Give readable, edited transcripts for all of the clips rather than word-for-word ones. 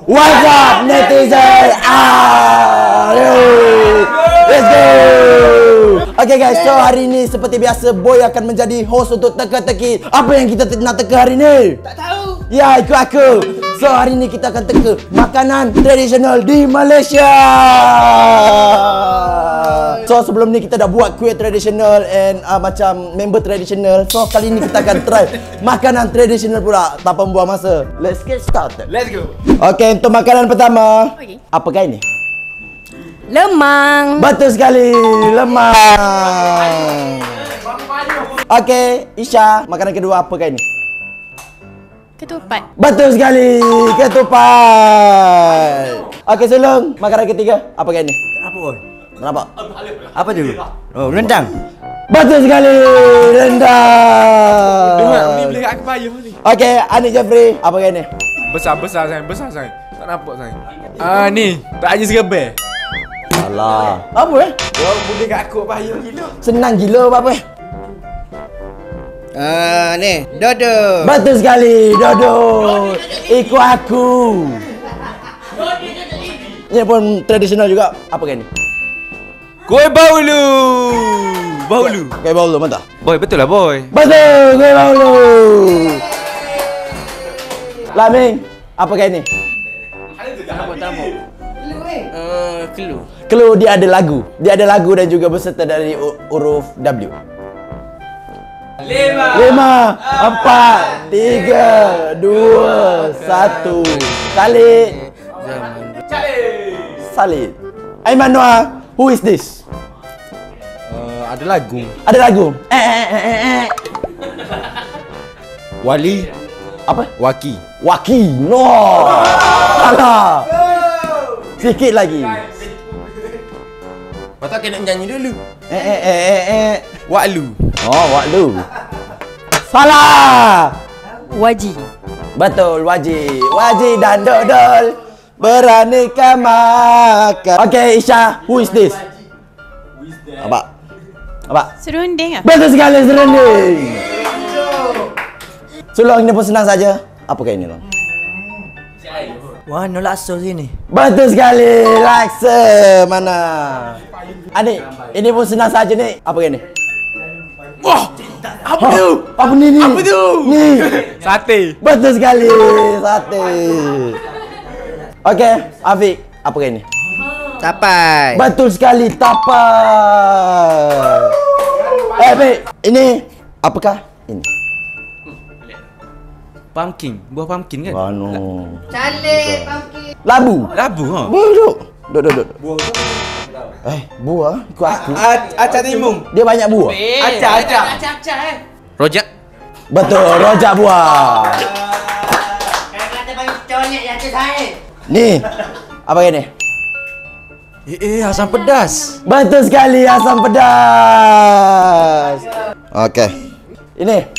What's up netizen? Let's go. Okay guys, so hari ini seperti biasa Boy akan menjadi host untuk teka-teki. Apa yang kita nak teka hari ni? Tak tahu. Ya, ikut aku. So hari ini kita akan teka makanan tradisional di Malaysia. So sebelum ni kita dah buat kuih tradisional and macam member tradisional. So kali ni kita akan try makanan tradisional pula tanpa membuang masa. Let's get started. Let's go. Okay, untuk makanan pertama. Okay. Apakah ini? Lemang. Betul sekali, lemang. Okay, Isha, makanan kedua apakah ini? Ketupat. Betul sekali, ketupat. Okay, Sulung, makanan ketiga apakah ini? Apa boy? Kenapa? Apa tu? Oh, rendang. Betul sekali, rendang. Dengar, ni boleh kat kepayah ni. Okay, Anik Jeffrey, apakah ini? Besar-besar sayang, besar sayang. Tak nampak sayang. Ni, tak aja segeber. Alah. Apa Kau boleh kat aku payah gila. Senang gila apa Ni, dodo. Betul sekali, dodo. Ikut aku. Ini pun tradisional juga. Apakah ini? Kuih baulu. Baulu. Kuih baulu, mantap. Boy, betul lah boy. Betul, kuih baulu. Laming, apakah ini? Kelu. Clue dia ada lagu. Dia ada lagu dan juga berserta dari huruf W. 5, 4, 3, 2, 1. Salid. Salid. Aiman Noah, who is this? Ada lagu. Ada lagu. Wali. Apa? Waki. Waki. No. Salah. Sikit lagi. Patut kena nyanyi dulu. Waklu. Oh, waktu. Salah. Waji. Betul, wajib. Wajib dan dodol beranikan makan. Okay, Isha, who is this? Abang. Abang. Serunding ah. Betul sekali, serunding. Sulung, ini pun senang saja. Apakah ini, Long? Wah, no laksa sini. Betul sekali, laksa. Mana? Anik, ini pun senang saja ni. Apakah ini? Wah, apa tu? Apa ni? Apa tu? Ni. Sate. Betul sekali, sate. Okey, Afiq, apakah ini? Capai. Betul sekali, tapai. Afiq, ini apakah ini? Pumpkin. Buah pumpkin kan? Anu. Cantik, pumpkin. Labu. Labu ha. Duduk. Duduk. Buah. Ikut aku. Acah timbung. Dia banyak buah. Acah. Rojak. Betul, rojak buah. Kata panggil conyek ya ke saya. Ni. Apa ini? Asam pedas. Betul sekali, asam pedas. Okey. Ini.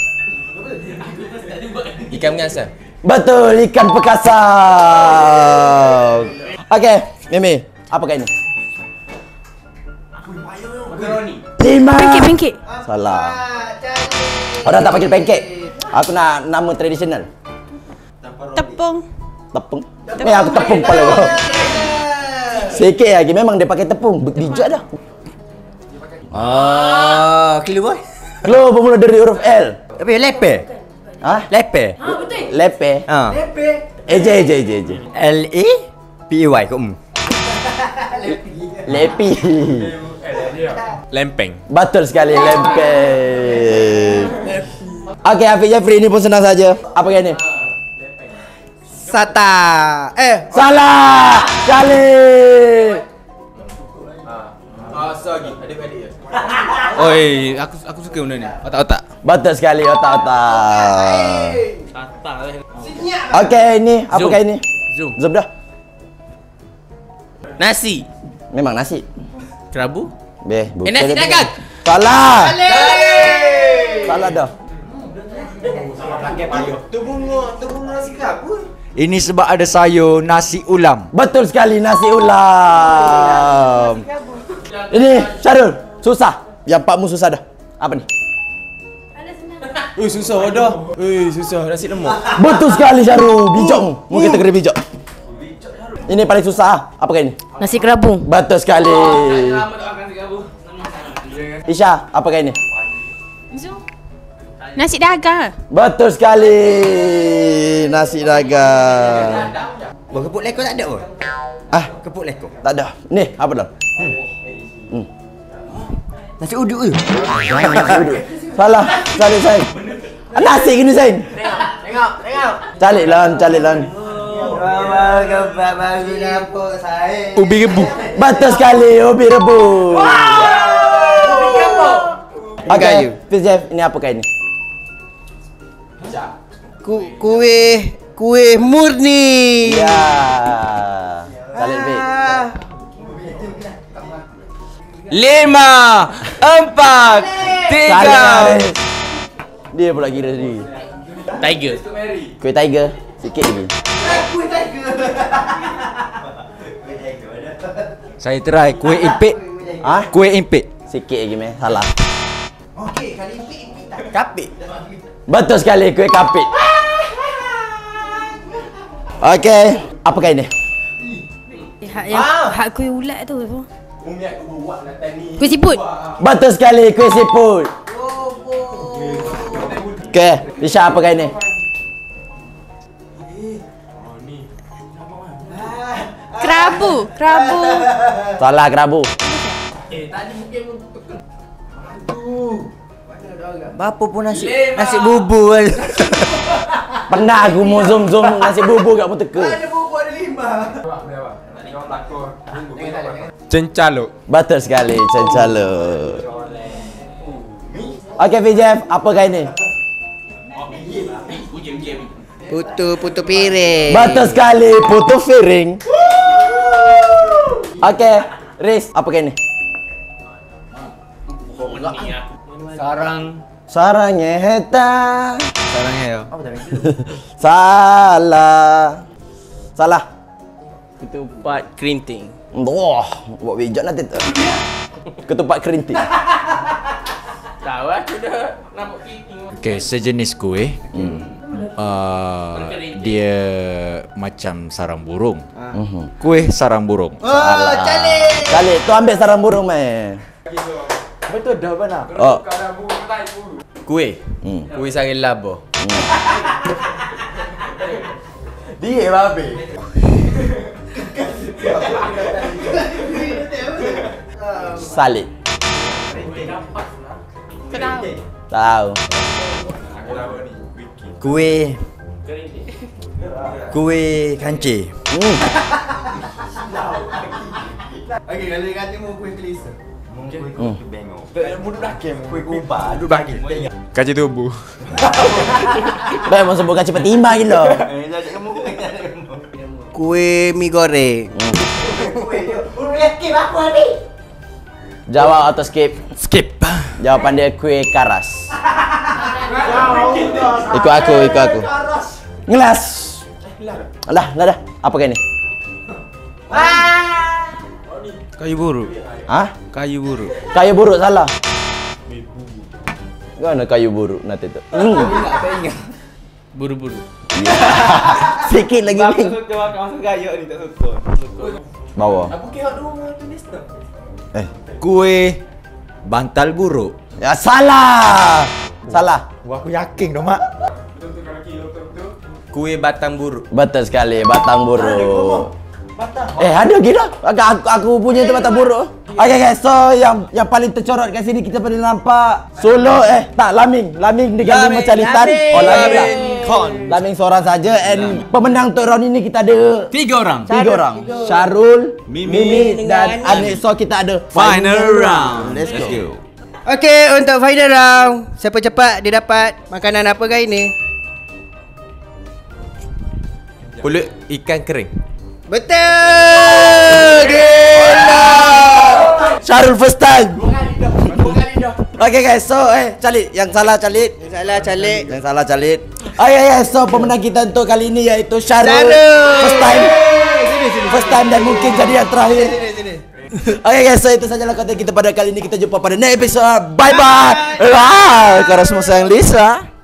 Ikan mengasam. Betul, ikan bekasam. Okey, Mimi, apakah ini? Lima. Pancake. Salah. Orang tak panggil pancake. Aku nak nama tradisional. Tepung. Tepung. Ni aku tepung kepala kau. Sikit lagi memang dia pakai tepung. Bijak dah. Kelu boy. Lo bermula dari huruf L. Tapi lepe. Ha? Lepe. Lepe. Eje. L-E-P-E-Y kau. Lepi. Lempeng. Betul sekali, lempeng. Okey, Afiq Jeffrey, ini pun senang saja. Apa ini? Sata. Salah. Sekali. Oi, aku suka benda ni. Otak-otak. Betul sekali, otak-otak. Okey, ini apakah ini? Zoom. Zoom dah. Nasi. Memang nasi. Kerabu. Bukan. Nasi dagang. Salah. Salah dah. Tu bunga nasi kerabu. Ini sebab ada sayur nasi ulam. Betul sekali, nasi ulam. Ini Syarul, susah. Yang pakmu susah dah. Apa ni? Susah dah. Susah nasi lemak. Betul sekali Syarul, bijakmu. Mu kita kena bijak. Ini paling susah. Apakah ini? Nasi kerabu. Betul sekali. Isha, apakah ini? Nasi dagang. Betul sekali. Nasi dagang. Kepuk lekor tak ada pun. Ah, Kepuk lekor. tak ada. Ni, apa dah? Nasi uduk ke? Salah, cari Zain. Nasi gini Zain. Tengok. Calik lan. Ubi rebu. Betul sekali, ubi rebus. Okey, Fizef, ini apakah ini? Kue murni. Ya. Calik Fik. 5, 4, 3. Dia pula kira sendiri. Tiger. Kuih tiger. Sikit lagi. Saya try kuih impit. Ah, Kuih impit. sikit lagi meh. Salah. Kapit. Betul sekali, kuih kapit. Okey, apakah ini? Hak kuih ulat tu apa? Kuih siput. Betul sekali, kuih siput. Okey, Isha, apakah ini? Kerabu. Salah, kerabu. Apa pun nasi bubur kan. Pernah aku mau zoom nasi bubur kat pun teka. Cencaluk. Betul sekali, cencalo. Okey, Fijef, apakah ini? Putu piring. Betul sekali, putu piring. Okey, Riz, apakah ini? Sarangnya heta. Sarangnya. Salah. Ketupat kerinting. Wah, buat bijak nanti tu. Ketupat kerinting. Tahu aku dah nampak kerinting. Okey, sejenis kuih. Dia macam sarang burung. Kuih sarang burung. Kali tu ambil sarang burung meh. Betul dah benar. Oh. Kuih. Kuih sarang laba. Dia babe. Salid. Tahu. Kuih kancing. Okey, kalau dia kata mau kuih kelisa. Kaji tubuh. Baik, mau sebut kacang timba gila. Kuih mi goreng. Jawab atau skip? Skip. Jawapan dia kuih karas. Ikut aku. Ngelas. Alah, dah. Apakah ini? Kayu buruk. Hah? Kayu buruk. Kayu buruk salah. Mana kayu buruk nanti tu? Buru-buru. Sikit lagi ni. Masuk gayok ni tak sukun. Bawa. Aku kira dulu tulis tu. Kuih bantal buruk. Ya salah. Wah, aku yakin dah mak. Kuih batang buruk. Betul sekali, batang buruk. Ada gila. Aku punya tu batang buruk. Okay guys, so yang paling tercorot kat sini kita pernah nampak Solo Laming dengan 5 calitan. Oh, Laming lah. Laming seorang saja and pemenang untuk round ini kita ada 3 orang. 3 orang. Syarul, Mimi dan Anik. So kita ada Final round. Let's go. Okey, untuk final round, siapa cepat dia dapat makanan apa kali ni? Pulut ikan kering. Betul! Gila! Syarul first time. Okay guys, so Calit, yang salah Calit. Yang salah Calit. Okay guys, so pemenang kita untuk kali ini iaitu Syarul. First time dan mungkin jadi yang terakhir. Okay guys, so itu sajalah konten kita pada kali ini. Kita jumpa pada next episode. Bye bye. Kau semua sayang Lisa.